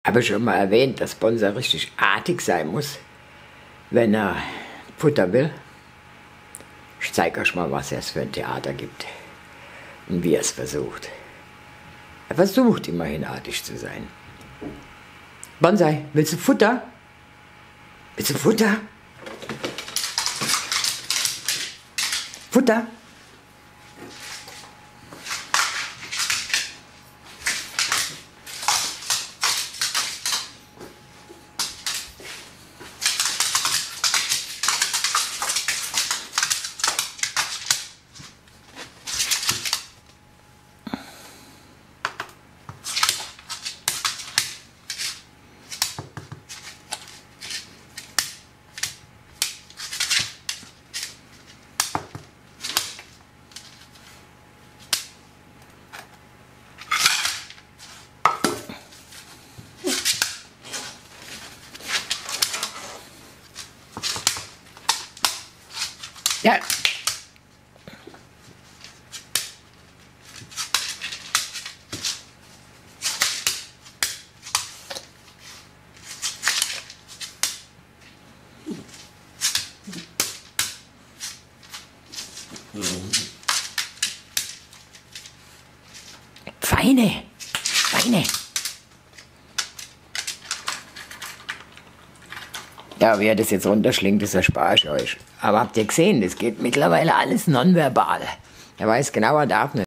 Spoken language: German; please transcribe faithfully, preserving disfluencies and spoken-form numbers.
Habe schon mal erwähnt, dass Bonser richtig artig sein muss, wenn er Futter will. Ich zeige euch mal, was es für ein Theater gibt und wie er es versucht. Er versucht immerhin artig zu sein. Bonsai, willst du Futter? Willst du Futter? Futter? Ja. Feine, feine. Ja, wie er das jetzt runterschlingt, das erspare ich euch. Aber habt ihr gesehen, das geht mittlerweile alles nonverbal. Er weiß genau, er darf nicht.